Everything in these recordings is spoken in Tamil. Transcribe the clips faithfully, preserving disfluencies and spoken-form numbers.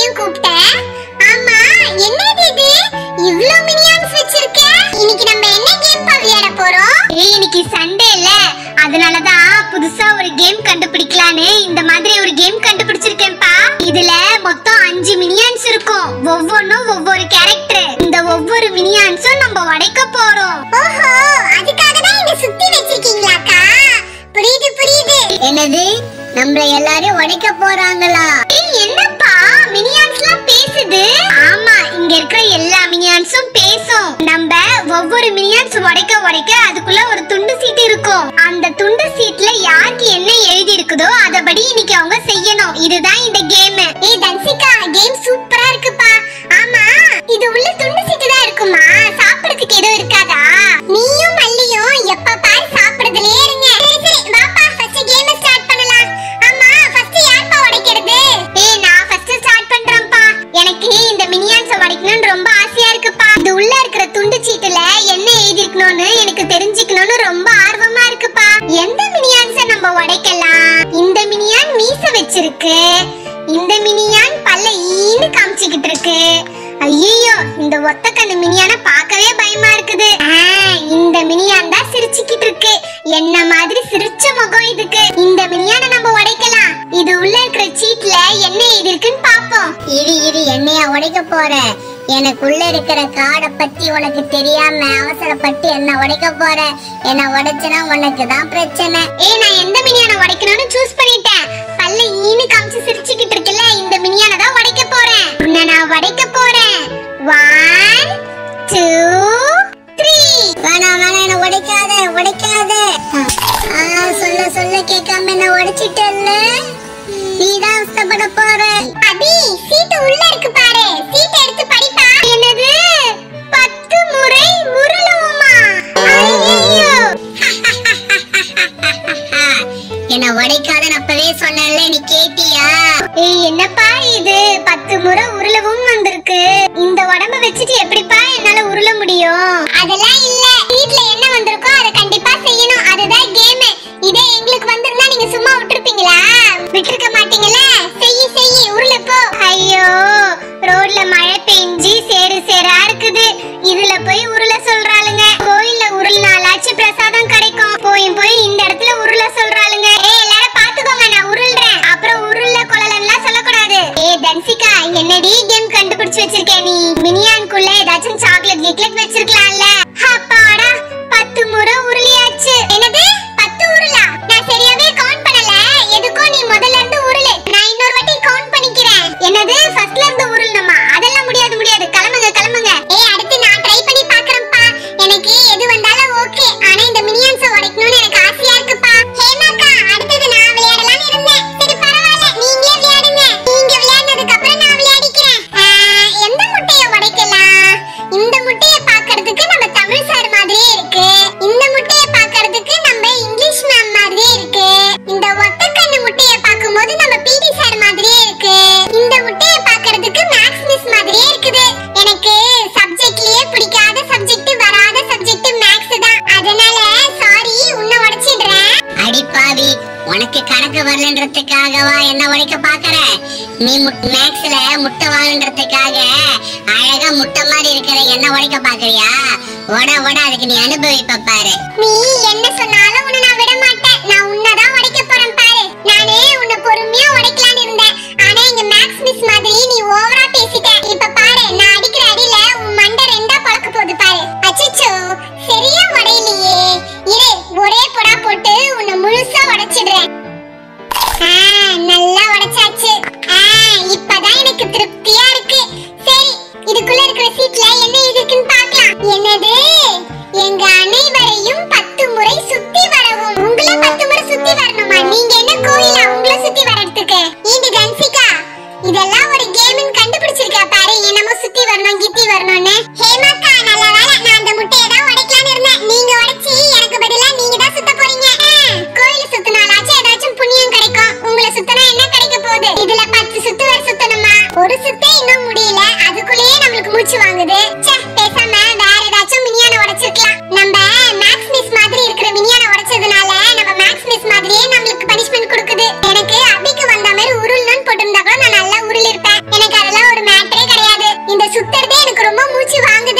என்னையும் கூப்பிட்ட. ஆமா, என்னது இது? இவ்ளோ மினியான்ஸ் வச்சிருக்க. இன்னைக்கு நம்ம என்ன கேம் விளையாட போறோம்? ஏய், இன்னைக்கு சண்டே இல்ல, அதனால தான் புதுசா ஒரு கேம் கண்டுபிடிக்கலான்னு இந்த மாதிரி ஒரு கேம் கண்டுபிடிச்சிருக்கேன்ப்பா. இதுல மொத்தம் அஞ்சு மினியான்ஸ் இருக்கும். ஒவ்வொன்றும் ஒவ்வொரு கேரக்டர். இந்த ஒவ்வொரு மினியான்ஸும் நம்ம உடைக்க போறோம். ஓஹோ, அதுக்காக தான் இத சுத்தி வச்சிருக்கீங்களாக்கா? புரியுது புரியுது. என்னது, நம்மள எல்லாரும் உடைக்க போறாங்களா? ஏய், என்னப்பா மினியான்ஸ்லாம் பேசுது? ஆமா, இங்க இருக்கிற எல்லா மினியான்ஸும் பேசும். நம்ம ஒவ்வொரு மினியான்ஸ் உடைக்க உடைக்க அதுக்குள்ள ஒரு துண்டு சீட்டு இருக்கும். அந்த துண்டு சீட்ல யாருக்கு என்ன எழுதி இருக்குதோ அதபடி இன்னைக்கு அவங்க செய்யணும். இதுதான் இந்த கேம். ஏய் தன்சிகா, கேம் சூப்பரா இருக்குப்பா. ஆமா, இது உள்ள துண்டு சீட்டு தான் இருக்குமா? சாப்பிடுறதுக்கு எதுவும் இருக்காதா? நீயும் மல்லியும் எப்ப பாரு சாப்பிடுறதுலயே இருங்க. சரி சரி, வாப்பா ஃபர்ஸ்ட் கேம் ஸ்டார்ட் பண்ணலாம். ஆமா, ஃபர்ஸ்ட் யார்ப்பா உடைக்கிறது? ஏய், நான் ஃபர்ஸ்ட் ஸ்டார்ட் பண்றேன்ப்பா. எனக்கு இந்த மினியான்ஸ உடைக்கணும்னு ரொம்ப ஆசையா இருக்குப்பா. இது உள்ள இருக்கிற துண்டு சீட்டுல என்ன எழுதி இருக்கணும்னு எனக்கு தெரிஞ்சுக்கணும்னு ரொம்ப ஆர்வமா இருக்குப்பா. எந்த மினியான்ஸ நம்ம உடைக்கலாம்? இந்த மினியான் மீச வச்சிருக்கு. இந்த மினியான் பல்ல ஈன்னு காமிச்சிக்கிட்டு இருக்கு. ஐயோ, இந்த ஒத்த கண்ணு மினியான பார்க்கவே பயமா இருக்குது. இந்த மினியான் தான் சிரிச்சுக்கிட்டு இருக்கு. என்ன மாதிரி சிரிச்ச முகம் இதுக்கு. இந்த மினியான நம்ம உடைக்கலாம். இது உள்ள இருக்கிற சீட்ல என்ன எழுதி இருக்குன்னு பாப்போம். இரு இரு, என்னையா உடைக்க போற? எனக்குள்ள இருக்கிற காடை பத்தி உனக்கு தெரியாம அவசரப்பட்டு என்ன உடைக்க போற? என்ன உடைச்சனா உனக்கு தான் பிரச்சனை. ஏய், நான் எந்த மினியான உடைக்கணும்னு சூஸ் பண்ணிட்டேன். பல்ல ஈனு காமிச்சு சிரிச்சுக்கிட்டு இருக்கல, இந்த மினியான தான் உடைக்க போறேன். உன்னை நான் உடைக்க போறேன். One two three. வேணாம் வேணாம், என்ன உடைக்காத உடைக்காத. சொல்ல சொல்ல கேட்காம என்ன உடைச்சிட்டல்ல, நீதான் கஷ்டப்பட போற. அபி, சீட்டு உள்ள இருக்கு பாரு. சீட் எடுத்து படிப்பா. என்னது, பத்து முறை உருளுமா? ஐயோ, என்ன உடைக்காதன்னு அப்பவே சொன்னேன்ல, நீ கேட்டியா? ஏய், என்னப்பா இது, பத்து முறை உருளவும் வந்திருக்கு. இந்த உடம்ப வச்சுட்டு எப்படிப்பா என்னால உருள முடியும்? அதெல்லாம் இல்ல, சீட்ல என்ன வந்திருக்கோ அதை கண்டிப்பா செய்யணும். அதுதான் கேம். இதே எங்களுக்கு வந்திருந்தா நீங்க சும்மா விட்டுருப்பீங்களா? விட்டுருக்க மாட்டீங்களா? செய்யி செய்யி, உருள போ. ஐயோ, ரோட்ல மழை பெஞ்சு சேரு சேரா இருக்குது. இதுல போய் உருள சொல்றாளுங்க. கோயில்ல உருள்னாலாச்சு பிரசாதம் கிடைக்கும். போய் போய் இந்த இடத்துல உருள சொல்றாளுங்க. ஏய், எல்லாரும் பாத்துக்கோங்க, நான் உருள்றேன். அப்புறம் உருள கொள்ளலாம் சொல்லக்கூடாது. ஏய் தன்சிகா, என்னடி கேம் கண்டுபிடிச்சு வச்சிருக்க நீ? மினியான்குள்ள ஏதாச்சும் சாக்லேட் கிக்லெட் வச்சிருக்கலாம்ல. அப்பாடா, பத்து முறை உருளியாச்சு. என்னது, பத்து உருளா? நான் சரியாவே கவுண்ட் பண்ணல. எதுக்கும் நீ முதல்ல இருந்து உருளு. நான் இன்னொரு வாட்டி கவுண்ட் பண்ணிக்கிறேன். என்னது, ஃபர்ஸ்ட்ல இருந்து உருளணுமா? அதெல்லாம் முடியாது முடியாது, கிளம்புங்க கிளம்புங்க. ஏய், அடுத்து நான் ட்ரை பண்ணி பார்க்கறேன்ப்பா. எனக்கு எது வந்தாலும் ஓகே. ஆனா இந்த மினியான்ஸ உடைக்கணும்னு எனக்கு ஆசையா இருக்குப்பா. ஹேமாக்கா, அடுத்து நான் விளையாடலாம்னு இருந்தேன். சரி பரவாயில்லை, நீங்களே விளையாடுங்க. நீங்க விளையாடுனதுக்கு அப்புறம் நான் விளையாடிக்கிறேன். எந்த முட்டைய உடைக்கலாம்? இந்த முட்டைய பார்க்கிறதுக்கு நம்ம தமிழ் சார் மாதிரியே இருக்கு. இந்த முட்டைய பார்க்கிறதுக்கு நம்ம இங்கிலீஷ் மேம் மாதிரியே இருக்கு. இந்த ஒத்தக்கண்ணு முட்டைய பார்க்கும்போது நம்ம பிடி சார் மாதிரியே இருக்கு. இந்த முட்டைய பார்க்கிறதுக்கு மேக்ஸ் மிஸ் மாதிரியே இருக்குது. எனக்கு சப்ஜெக்ட்லயே பிடிக்காத சப்ஜெக்ட், வராத சப்ஜெக்ட் மேக்ஸ் தான். அதனால சாரி, உன்னை உடைச்சிடுறேன். அடி பாவி, உனக்கு கணக்கு வரலன்றதுக்காகவா என்ன உடைக்க பாக்குற? நீ மேக்ஸ்ல முட்டை வாங்குன்றதுக்காக அழகா முட்டை மாதிரி இருக்கிற என்ன உடைக்க பாக்குறியா? உட உட, அதுக்கு நீ அனுபவிப்ப பாரு. நீ என்ன சொன்னாலும் உன்னை நான் விட மாட்டேன். நான் உன்னதான் உடைக்க போறேன் பாரு. நானே உன்னை பொறுமையா உடைக்கலாம்னு இருந்தேன். ஆனா இங்க மேக்ஸ் மிஸ் மாதிரி நீ ஓவரா பேசிட்ட. இப்ப பாரு, நான் அடிக்கிற அடியில உன் மண்டை ரெண்டா பழக்க போகுது பாரு. அச்சச்சோ, சரியா உடையலையே. இரு, ஒரே பொடா போட்டு உன்னை முழுசா உடைச்சிடுறேன். நல்லா உடைச்சாச்சு. இப்பதான் எனக்கு திருப்தியா இருக்கு. சரி, இதுக்குள்ள இருக்கிற சீட்ல என்ன இருக்குன்னு பார்க்கலாம். என்னது, எங்க அனைவரையும் பத்து முறை சுத்தி வரவும். உங்களை பத்து முறை சுத்தி வரணுமா? நீங்க என்ன கோயிலா உங்களை சுத்தி வரதுக்கு? ஏண்டி தன்சிகா, இதெல்லாம் ஒரு கேம்னு கண்டுபிடிச்சிருக்கா பாரு. என்னமோ சுத்தி வரணும் கித்தி வரணும்னு. ஹேமாக்கா, நல்ல வேளை, நான் அந்த முட்டையை தான் உடைக்கலாம்னு இருந்தேன். நீங்க உடைச்சி எனக்கு பதிலா நீங்க தான் சுத்த போறீங்க. கோயில சுத்தினாலாச்சும் ஏதாச்சும் புண்ணியம் கிடைக்கும். உங்களை சுத்தினா என்ன கிடைக்க போகுது? இதுல பத்து சுத்து வரை சுத்தணுமா? ஒரு சுத்தே இன்னும் முடியல, அதுக்குள்ளேயே நம்மளுக்கு மூச்சு வாங்குது. ச்சே, பேசாம வேற ஏதாச்சும் மினியான உடைச்சிருக்கலாம். நம்ம மேக்ஸ் மிஸ் மாதிரி இருக்கிற மினியான உடைச்சதுனால நம்ம மேக்ஸ் மிஸ் மாதிரியே நம்மளுக்கு பனிஷ்மென்ட் கொடுக்குது. எனக்கு அபிக்கு வந்த மாதிரி உருள்னு போட்டிருந்தா கூட நான் நல்லா உருள் இருப்பேன். எனக்கு அதெல்லாம் சுத்துறதே எனக்கு ரொம்ப மூச்சு வாங்குது.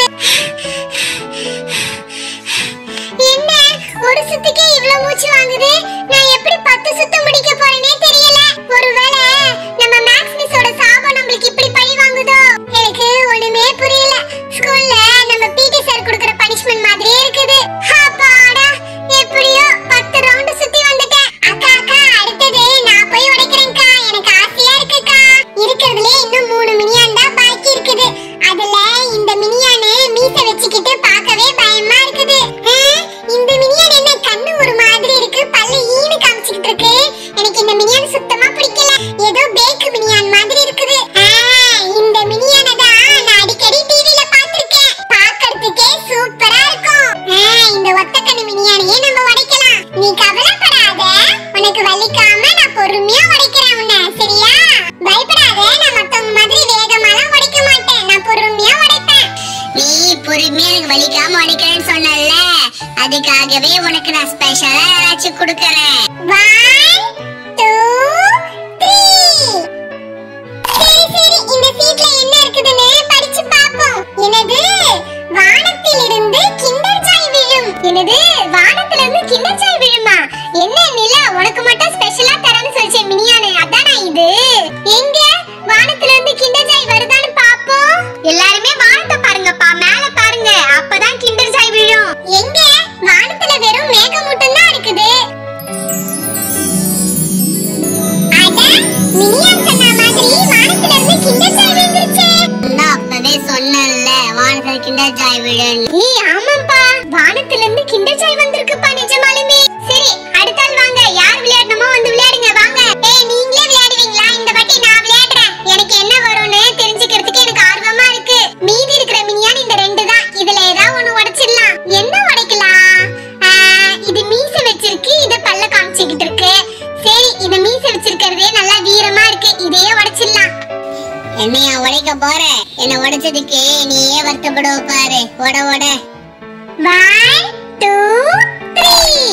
என்ன ஒரு சுத்துக்கே இவ்வளவு மூச்சு வாங்குது? நான் எப்படி பத்து சுத்து முடிக்க போறேனே தெரியல. ஒருவேளை நம்ம மேக்ஸ் மிஸ்ஸோட சாபம் நம்மளுக்கு இப்படி பழி வாங்குதோ? எனக்கு ஒண்ணுமே புரியல. ஸ்கூல்ல நம்ம பிடி சார் கொடுக்கிற பனிஷ்மென்ட் மாதிரியே இருக்குது. அப்பாடா, எப்படியோ பத்து ரவுண்ட் சுத்தி வந்துட்டேன். அக்கா அக்கா, அடுத்தது நான் போய் உடைக்கிறேன்க்கா. எனக்கு ஆசையா இருக்குக்கா. இருக்கிறதுலே இன்னும் மூணு மினியான் தான் பாக்கி இருக்குது. அதுல இந்த மினியானே மீச வச்சுக்கிட்டு பார்க்கவே பயமா இருக்குது. இந்த மினியான் என்ன கண்ணு ஒரு மாதிரி இருக்கு, பல்ல ஈனு காமிச்சிட்டு இருக்கு. எனக்கு இந்த மினியான் சுத்தமா பிடிக்கல. ஏதோ பேக் மினியான் மாதிரி இருக்குது. இந்த மினியானை தான் நான் அடிக்கடி டிவில பார்த்திருக்கேன். பார்க்கிறதுக்கே சூப்பரா இருக்கும். இந்த ஒத்தக்கண்ணு மினியானையே நம்ம உடைக்கலாம். நீ கவலைப்படாத, உனக்கு வலிக்காம நான் பொறுமையா உடைக்கிறேன் உன்னை, சரியா? பயப்படாத, நான் மத்தவங்க மாதிரி வேகமாலாம் உடைக்க மாட்டேன். நான் பொறுமையா உடைப்பேன். நீ பொறுமையா எனக்கு வலிக்காம உடைக்கிறேன்னு சொன்னல, அதுக்காகவே உனக்கு நான் ஸ்பெஷலா ஏதாச்சும் கொடுக்கறேன். One two three. சரி சரி, இந்த சீட்ல என்ன இருக்குதுன்னு படிச்சு பாப்போம். என்னது? வானத்திலிருந்து கிண்டர் ஜாய் விழும். என்னது? வானத்திலிருந்து கிண்டர் ஜாய் விழுமா? என்ன நிலா, உனக்கு மட்டும் ஸ்பெஷலா தரேன்னு சொல்லிச்சே மினியானே, அதானா இது? எங்க வானத்திலிருந்து கிண்டர் ஜாய் வருதான்னு பாப்போம். எல்லாருமே வானத்தை பாருங்கப்பா, மேல பாருங்க, அப்பதான் கிண்டர் ஜாய் விழும். எங்க வானத்துல வெறும் மேகமூட்டம் தான் இருக்குது. அட, மினியான் சொன்ன மாதிரி வானத்துல இருந்து கிண்டர் ஜாய் விழுந்துருச்சே. நான் அப்பவே சொன்னேன்ல வானத்துல கிண்டர் ஜாய் விழும். ஏய் ஆமாப்பா, வானத்துல இருந்து கிண்டர் ஜாய் வந்திருக்குப்பா நிஜமாலுமே. சரி, அடுத்த ஆள் வாங்க. யார் விளையாடணுமோ வந்து விளையாடுங்க வாங்க. ஏய், நீங்களே விளையாடுவீங்களா? இந்த வாட்டி நான் விளையாடுறேன். எனக்கு என்ன வரும்னு தெரிஞ்சுக்கிறதுக்கு எனக்கு ஆர்வமா இருக்கு. மீதி இருக்கிற மினியான் இந்த ரெண்டு தான். இதுல ஏதாவது ஒண்ணு உடைச்சிடலாம். என்ன உடைக்கலாம்? இது மீச வச்சிருக்கு, இது பல்ல காமிச்சிக்கிட்டு இருக்கு. சரி, இது மீச வச்சிருக்கிறதே நல்லா வீரமா இருக்கு, இதையே உடைச்சிடலாம். என்னையா உடைக்க போற? என்ன உடைச்சதுக்கு நீயே வருத்தப்படுவ பாரு. ஓட ஓட. One two three.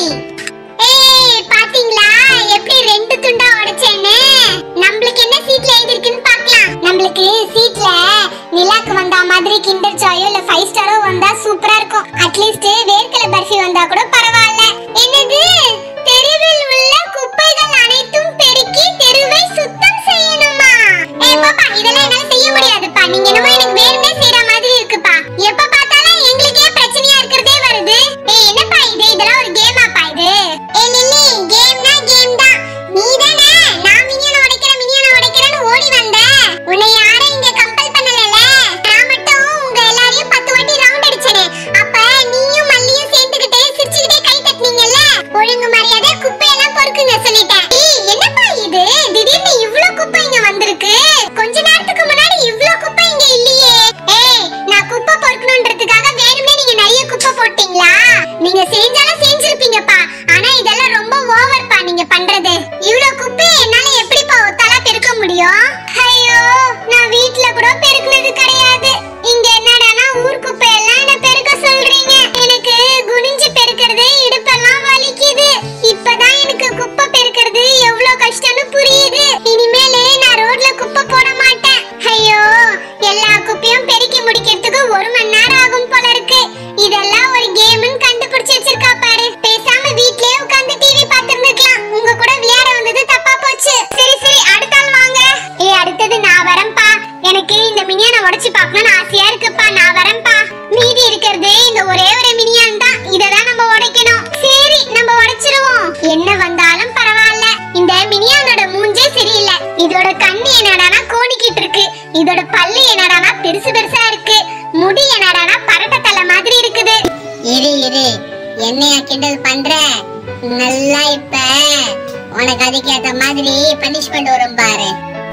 ஏய், பாத்தீங்களா எப்படி ரெண்டு துண்டா உடைச்சேன்னு? நம்மளுக்கு என்ன சீட்ல எழுதி இருக்குன்னு பார்க்கலாம். நம்மளுக்கு சீட்ல நிலாக்கு வந்தா மாதிரி கிண்டர் ஜாயோ இல்ல ஃபைவ் ஸ்டாரோ வந்தா சூப்பரா இருக்கும். அட்லீஸ்ட் வேர்க்கல பர்ஃபி வந்தா கூட பரவாயில்ல. என்னது? தெருவில் உள்ள குப்பைகள் அனைத்தும் பெருக்கி தெருவை சுத்தம் செய்யணுமா? ஏய் பாப்பா, இதெல்லாம் என்னால செய்ய முடியாதுப்பா. நீங்க என்னமோ எனக்கு வேணுமே செய்யற மாதிரி இருக்குப்பா. எப்ப பார்த்தாலும் எங்களுக்கே பிரச்சனையா இருக்கிறதே வருது. ஏய் என்னப்பா இது? இதெல்லாம் ஒரு கேமாப்பா இது? ஏய் லில்லி, கேம்னா கேம் தான். நீதானே நான் மினியனை உடைக்கிறேன் மினியனை உடைக்கிறேன்னு ஓடி வந்த. உன்னை யாரும் இங்க கம்பல் பண்ணலல. நான் மட்டும் உங்க எல்லாரையும் பத்து வாட்டி ரவுண்ட் அடிச்சனே. அப்ப நீயும் மல்லியும் சேர்ந்துக்கிட்டே சிரிச்சுக்கிட்டே கை தட்டினீங்கல்ல. ஒழுங்கு மரியாதை குப்பையெல்லாம் பொறுக்குங்க சொல்லிட்டேன். ஏய் என்னப்பா இது? திடீர்னு இவ்ளோ குப்பை இங்க வந்திருக்கு. கொஞ்ச நேரத்துக்கு முன்னாடி இவ்ளோ குப்பை இங்க இல்லையே. ஏய், நான் குப்பை பொறுக்கணும்ன்றதுக்காக வேணுமே நீங்க நிறைய குப்பை போட்டீங்களா? நீங்க செஞ்சாலும் செஞ்சிருப்பீங்கப்பா. ஆனா இதெல்லாம் ரொம்ப ஓவர்ப்பா நீங்க பண்றது. இவ்ளோ குப்பை என்னால எப்படிப்பா ஒத்தாலா பெருக்க முடியும்? ஐயோ, நான் வீட்ல கூட பெருக்குனது கிடையாது. இங்க என்னடானா ஊர் குப்பை எல்லாம் என்ன பெருக்க சொல்றீங்க. எனக்கு குனிஞ்சு பெருக்கிறது இடுப்பெல்லாம் வலிக்குது. இப்பதான் எனக்கு குப்பை பெருக்கிறது எவ்வளவு கஷ்டம்னு புரியுது. இனிமேலே நான் ரோட்ல குப்பை போட மாட்டேன். ஐயோ, எல்லா குப்பையும் பெருக்கி முடிக்கிறதுக்கு ஒரு மணி நேரம் ஆகும் போல இருக்கு. இதெல்லாம் ஒரு கேம்னு கண்டுபிடிச்சு வச்சிருக்கா பாரு. பேசாம வீட்லயே உட்கார்ந்து டிவி பார்த்திருந்துக்கலாம். உங்க கூட விளையாட வந்தது தப்பா போச்சு. சரி சரி, அடுத்த ஆள் வாங்க. ஏய், அடுத்தது நான் வரேன்ப்பா. எனக்கு இந்த மினியானை உடைச்சு பார்க்கணும்னு ஆசையா இருக்குப்பா. நான் வரேன்ப்பா. மீதி இருக்கிறது இந்த ஒரே ஒரு மினியான் தான். இததான் நம்ம உடைக்கணும். சரி, நம்ம உடைச்சிருவோம். என்ன வந்தாலும் பரவாயில்ல. இந்த மினியானோட மூஞ்சே சரியில்லை. இதோட கண்ணு என்னடானா கோணிக்கிட்டு இருக்கு. இதோட பல்லு என்னடானா பெருசு பெருசா இருக்கு. முடி என்னடானா பரட்ட தலை மாதிரி இருக்குது. இரு இரு, என்னையா கிண்டல் பண்ற? நல்லா இப்ப உனக்கு அதுக்கேத்த மாதிரி பனிஷ்மெண்ட் வரும் பாரு.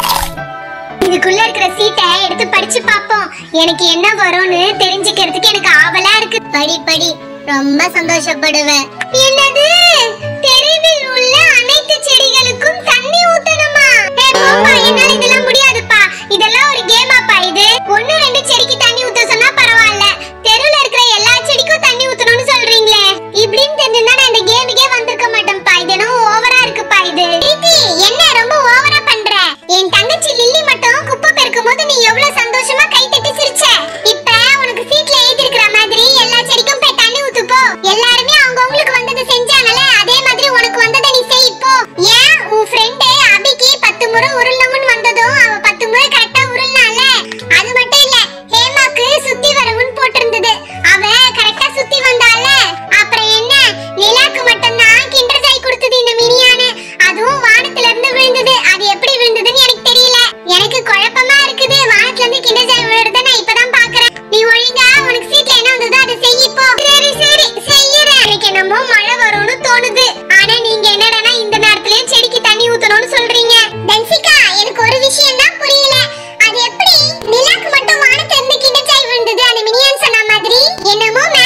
இதுக்குள்ள இருக்கிற சீட்டை எடுத்து படிச்சு பாப்போம். எனக்கு என்ன வரும்னு தெரிஞ்சுக்கிறதுக்கு எனக்கு ஆவலா இருக்கு. படி படி, ரொம்ப சந்தோஷப்படுவேன். என்னது? தெருவில் உள்ள அனைத்து செடிகளுக்கும் தண்ணி ஊத்தணுமா? ஏய் போப்பா, என்னால இதெல்லாம் முடியாதுப்பா. இதெல்லாம் ஒரு கேமாப்பா இது? ஒன்னு ரெண்டு செடிக்கு தண்ணி ஊத்த சொன்னா பரவாயில்ல. தெருவுல இருக்கிற எல்லா செடிக்கும் தண்ணி ஊத்தணும்னு சொல்றீங்களே. இப்படின்னு தெரிஞ்சிருந்தா நான் இந்த கேமுக்கே வந்திருக்க மாட்டேன்ப்பா. இது என்ன ஓவரா இருக்குப்பா இது. பிரீத்தி, என்ன ரொம்ப ஓவரா பண்ற? என் தங்கச்சி லில்லி மட்டும் குப்பை பெருக்கும் போது நீ எவ்வளவு சந்தோஷமா கை தட்டி சிரிச்ச. என்னமோ